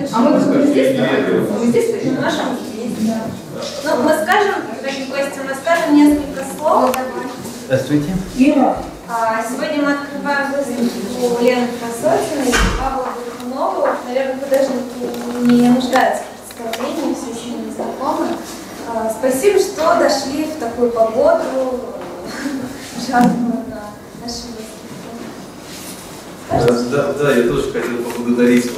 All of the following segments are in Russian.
А мы здесь в нашем месте. Ну, мы скажем, дорогие гости, мы скажем несколько слов. Здравствуйте. Сегодня мы открываем выставку Лены Красотиной и Павла Горюхунова. Наверное, художники не нуждаются в представлении, все еще не знакомы. Спасибо, что дошли в такую погоду жаркую на нашей выставке. Да, я тоже хотел поблагодарить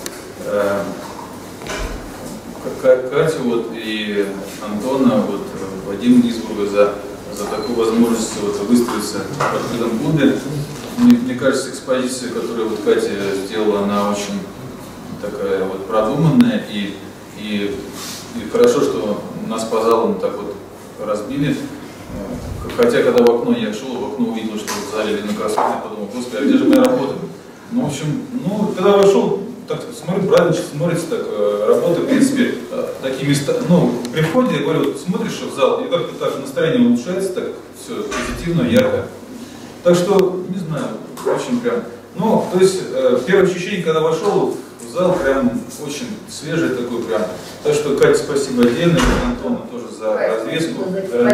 Катю и Антона, Вадима Гизбурга за такую возможность выставиться в открытом клубе. Мне кажется, экспозиция, которую Катя сделала, она очень такая продуманная, и хорошо, что нас по залам так разбили. Хотя, когда в окно я шел, в окно увидел, что в зале Лена Красотина, подумал, господи, а где же моя работа? Ну, в общем, когда вошел, так смотрю, правильно смотрится, так, работа, в принципе, такие места, при входе, я говорю, смотришь в зал, и как-то так настроение улучшается, так все позитивно, ярко. Так что, не знаю, очень прям, то есть, первое ощущение, когда вошел в зал, прям очень свежий такой прям. Так что, Катя, спасибо отдельно, и Антону тоже за развеску.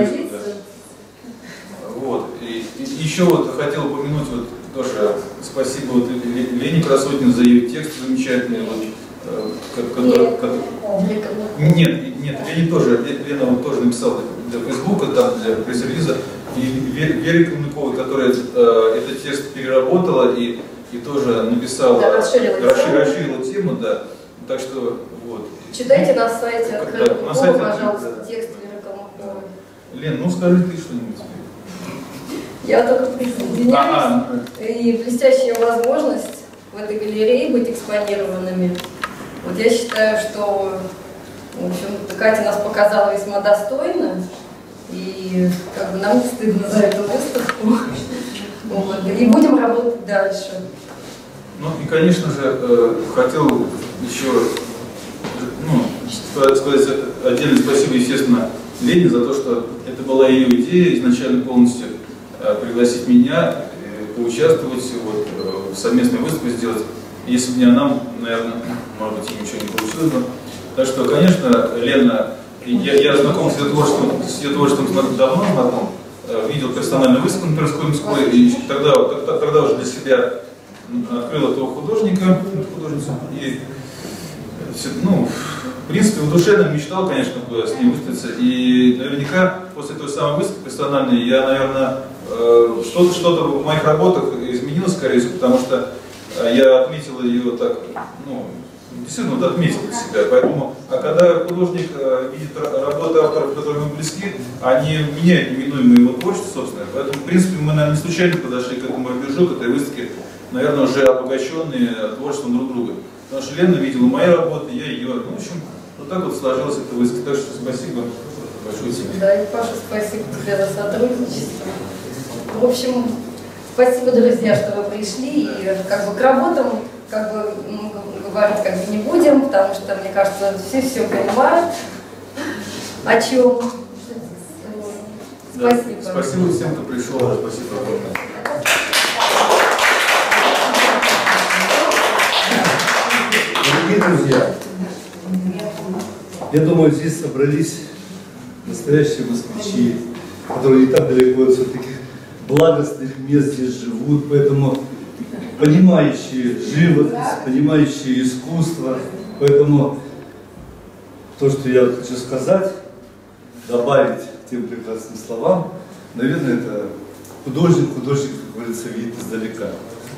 И еще хотел упомянуть тоже спасибо Лене Красотиной за ее текст замечательный. Нет, Лене тоже, Лена тоже написала для Фейсбука, там, для пресс-релиза, и Вере Калмыковой, которая этот текст переработала и тоже написала, расширила тему, да. Так что Читайте на сайте открытого клуба, пожалуйста, текст Веры Калмыковой. Лен, скажи ты что-нибудь. Я только присоединяюсь. И блестящая возможность в этой галерее быть экспонированными. Я считаю, что, в общем-то, Катя нас показала весьма достойно. И нам не стыдно за эту выставку. И будем работать дальше. И, конечно же, хотел еще сказать отдельное спасибо, естественно, Лене за то, что это была ее идея изначально полностью пригласить меня, поучаствовать, в совместной выставке сделать. Если бы не она, наверное, может быть, ничего не получилось бы. Так что, конечно, Лена, я знаком с ее творчеством давно знаком, видел персональную выставку на Тверской Мской, и тогда уже для себя открыл этого художницу, и, в принципе, в душе мечтал, конечно, с ней выставиться, и наверняка после той самой выставки персональной я, наверное, что-то в моих работах изменилось, скорее всего, потому что я отметил ее так, действительно отметил для себя. Поэтому, когда художник видит работы авторов, которые ему близки, они меняют неминуемо его творчество, собственно. Поэтому, в принципе, мы, наверное, не случайно подошли к этому рубежу, к этой выставке, наверное, уже обогащенные творчеством друг друга. Потому что Лена видела мои работы, я ее. В общем, так сложилась эта выставка. Так что спасибо большое тебе. Да, и Паша, спасибо тебе за сотрудничество. В общем, спасибо, друзья, что вы пришли. И к работам говорить не будем, потому что, мне кажется, все понимают, о чем. Спасибо. Да, спасибо всем, кто пришел. Спасибо огромное. Дорогие друзья, я думаю, здесь собрались настоящие москвичи, которые не так далеко от таких благостных мест здесь живут, поэтому понимающие живопись, понимающие искусство. Поэтому то, что я хочу сказать, добавить к тем прекрасным словам, наверное, это художник, как говорится, видит издалека.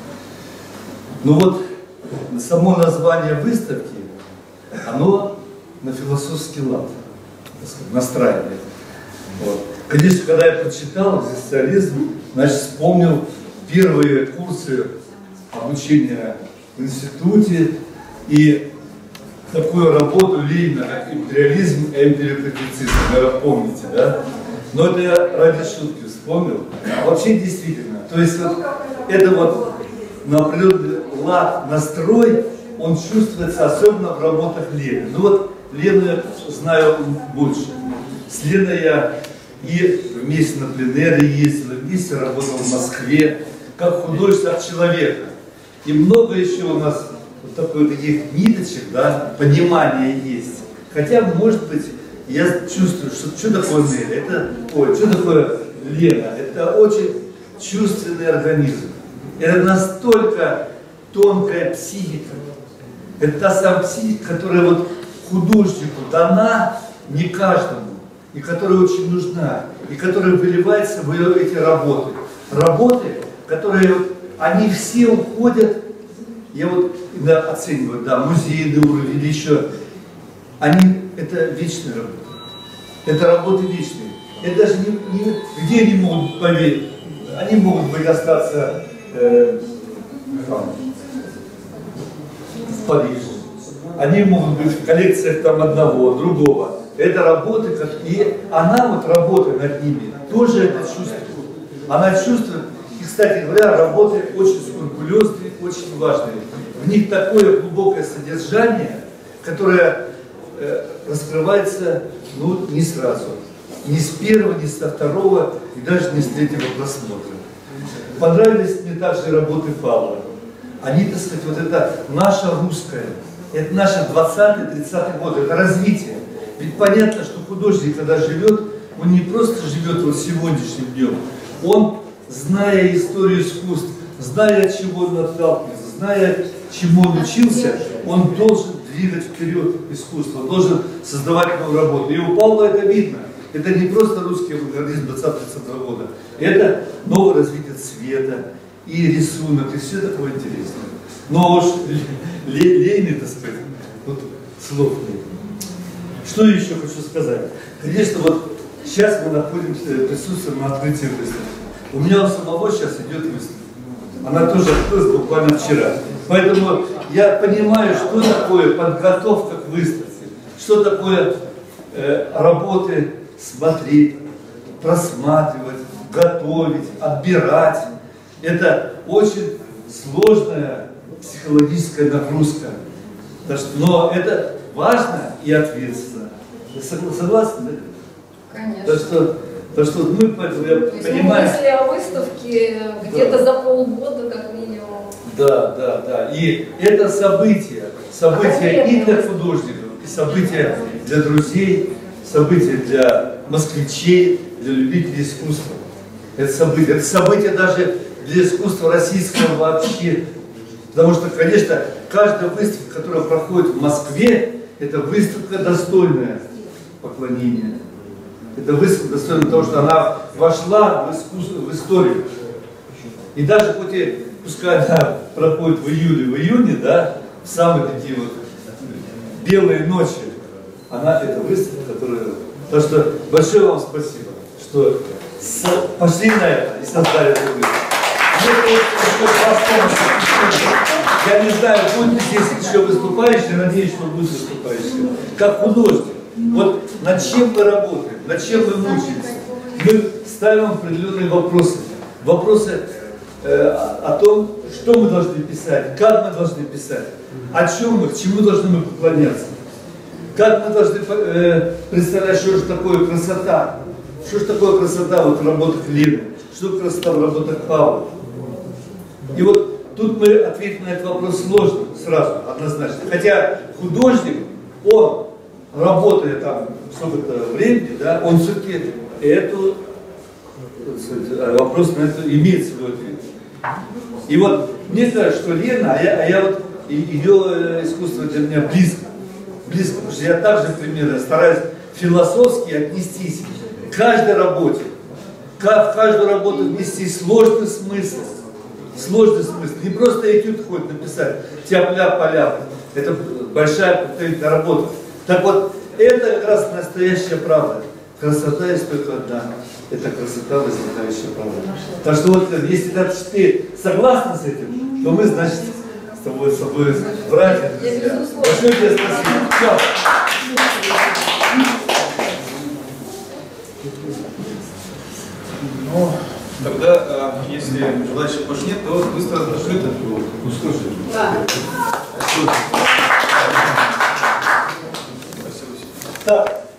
Само название выставки, оно на философский лад настраивает. Конечно, когда я прочитал экзистенциализм, вспомнил первые курсы обучения в институте и такую работу Ленина, как империализм и эмпириокритицизм, наверное, помните, да? Но это я ради шутки вспомнил. А вообще действительно, то есть это на определенный лад, настрой, он чувствуется особенно в работах Лены. Лену я знаю больше. С Леной я и вместе на пленэре ездил, вместе работал в Москве, как художник, как человека. И много еще у нас вот такой таких ниточек, да, понимания есть. Хотя, может быть, я чувствую, что такое Нелли, это, что такое Лена, это очень чувственный организм. Это настолько тонкая психика. Это та самая психика, которая вот художнику дана не каждому, и которая очень нужна, и которая выливается в эти работы. Работы, которые вот, они все уходят, я вот иногда оцениваю, да, музейный уровень или еще, это вечные работы. Это работы вечные. Это даже где они могут поверить? Они могут быть остаться в Париже. Они могут быть в коллекциях там одного, другого. Это работы, и она вот работа над ними тоже это чувствует. Она чувствует, и, кстати говоря, работы очень скрупулезные, очень важные. В них такое глубокое содержание, которое раскрывается не сразу. Ни с первого, ни со второго, и даже не с третьего просмотра. Понравились мне также работы Павла. Они, так сказать, вот это наше русское, это наше 20-30 год, это развитие. Ведь понятно, что художник, когда живет, он не просто живет вот сегодняшним днем, он, зная историю искусств, зная, от чего он отталкивается, зная, чему он учился, он должен двигать вперед искусство, он должен создавать новую работу. И у Павла это видно. Это не просто русский авангардизм 20-30 года, это новое развитие цвета и рисунок, и все такое интересное. Но уж Лене, так сказать, вот слов нет. Что еще хочу сказать? Конечно, вот сейчас мы находимся, присутствуем на открытии выставки. У меня у самого сейчас идет выставка. Она тоже открылась буквально вчера. Поэтому я понимаю, что такое подготовка к выставке, что такое работы смотреть, просматривать, готовить, отбирать. Это очень сложная психологическая нагрузка. Но это важно и ответственно. Вы согласны? Конечно. То, что мы поэтому, я понимаю... Мы мысли о выставке где-то за полгода, как минимум. Да. И это событие и для художников, и событие для друзей, событие для москвичей, для любителей искусства. Это событие даже для искусства российского вообще. Потому что, конечно, каждая выставка, которая проходит в Москве, это выставка достойная поклонения. Это выставка достойная того, что она вошла в искусство, в историю. И даже пускай она проходит в июле, в июне, да, в самые такие вот белые ночи, это выставка, которая... Так что большое вам спасибо, что пошли на это и создали эту выставку. Я не знаю, будет здесь еще выступающий, надеюсь, что будет выступающий. Как художник. Вот над чем мы работаем, над чем мы мучаемся. Мы ставим определенные вопросы. Вопросы о том, что мы должны писать, как мы должны писать, о чем мы, к чему должны мы поклоняться. Как мы должны представлять, что же такое красота. Что же такое красота вот в работах Лены, что красота в работах Павла. И вот тут мы ответим на этот вопрос сложно, сразу, однозначно. Хотя художник, он, работая там сколько-то времени, да, он все-таки вопрос на это имеет свой ответ. И вот мне кажется, что Лена, а я вот ее искусство для меня близко, потому что я также примерно стараюсь философски отнестись к каждой работе, в каждую работу внести сложный смысл. Не просто этюд хоть написать, тяп-ляп-поляп. Это большая повторительная работа. Так вот, это как раз настоящая правда. Красота есть только одна. Это красота, возникающая правда. Так что вот, если ты согласна с этим, то мы, значит, с тобой братья, друзья. Большое тебе спасибо. Ну, тогда, если желающих больше нет, то быстро открыто. Ну, слушай. Да. Спасибо. Так.